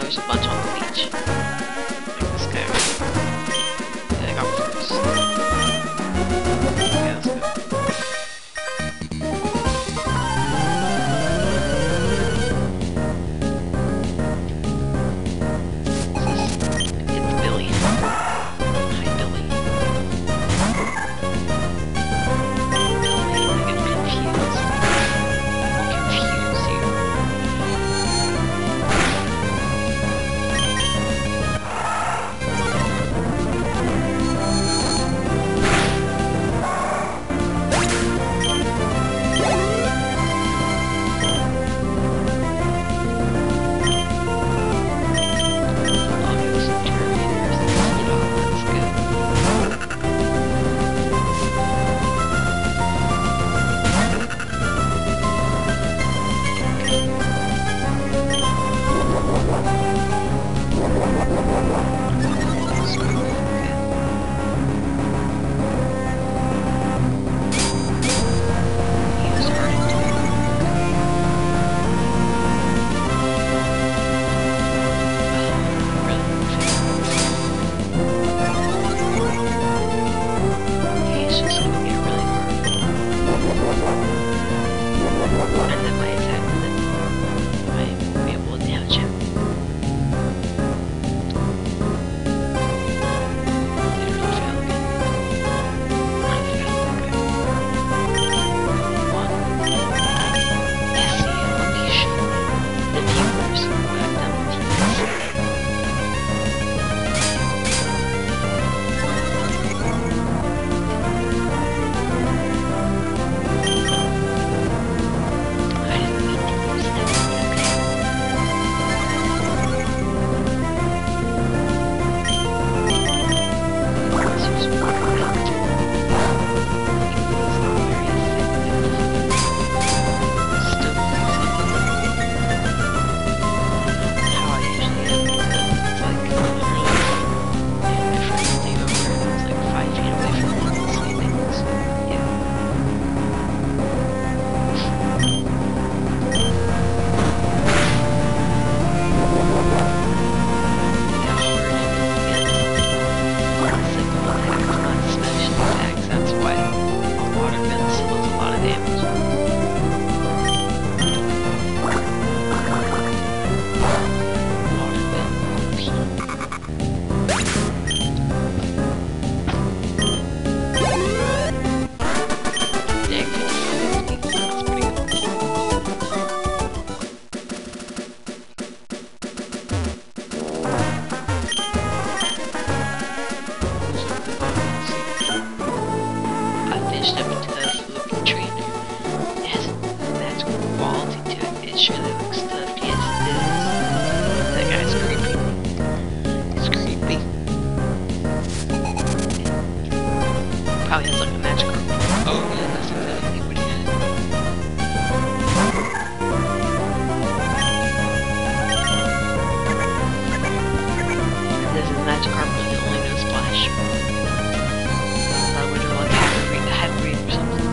there's a bunch on the beach. Like this guy right here. Yeah, I got fruits. Okay, let's go. It's Billy. Hi, Billy. Billy, I get confused. I'll confuse you. Probably has like a magic carpet. Oh yeah, that's exactly what he had. This is magic carpet with only no splash. Or would you like half read or something?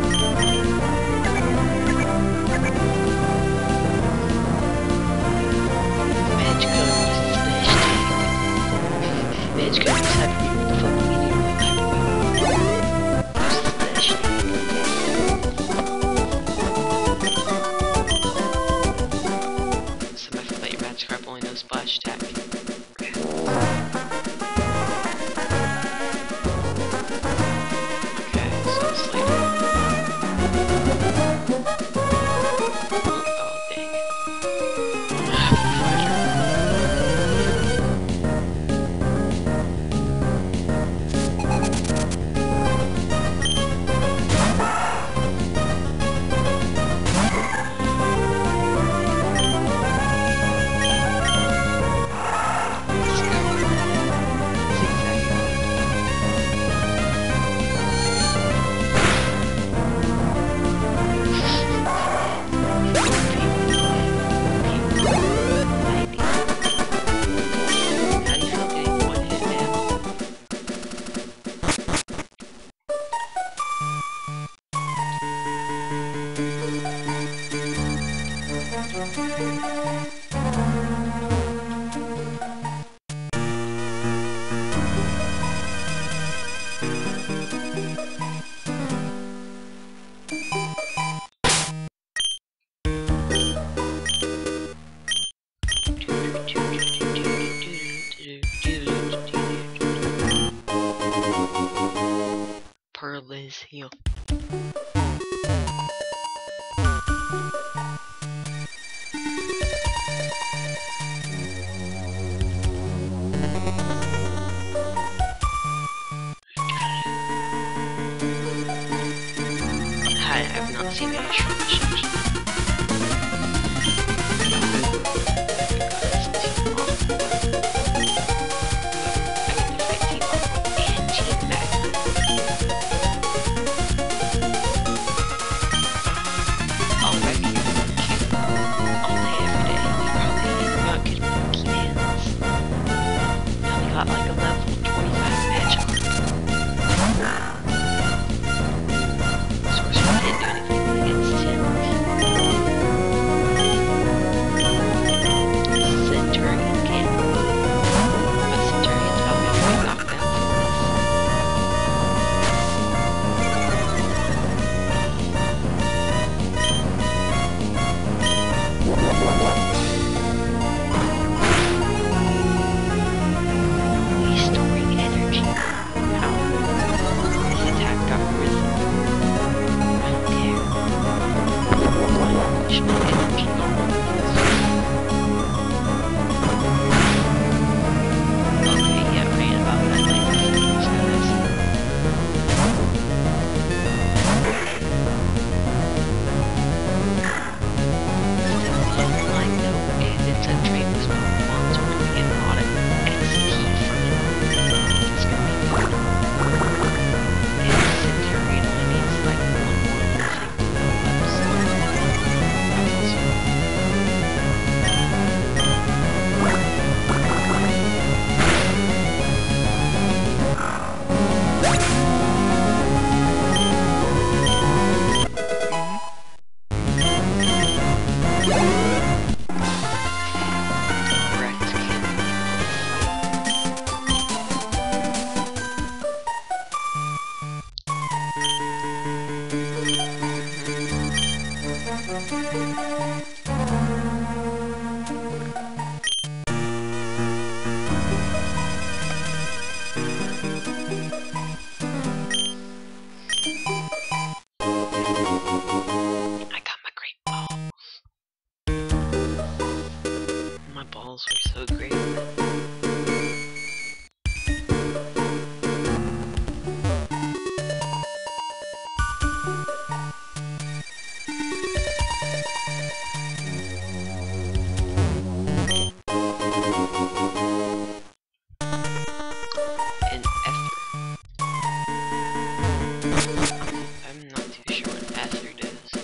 Magic carpet with splash tag. Magic carpet with half read with the fucking medium. Splash tag. Okay. Okay, so it's later. Oh, dang it. Heal. Hi, I've not seen any transmissions. Like a level 25 match on. Of course, we didn't do anything against him. Centurion can. But Centurion's probably going to knock down restoring energy. How? His attack got risen. I don't care. Emotional energy. Okay, yeah, right about that. Like, no, it's a train with Pokemon, so we're gonna get a lot of XP from it. It's gonna be good. And Centurion only needs like one more thing to go up, so correct I got my great balls. My balls were so great. And Ether. I'm not too sure what Ether does.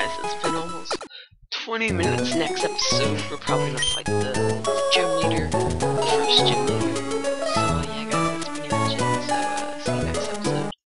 guys, it's been almost 20 minutes. Next episode, we're probably gonna fight the gym leader, the first gym leader.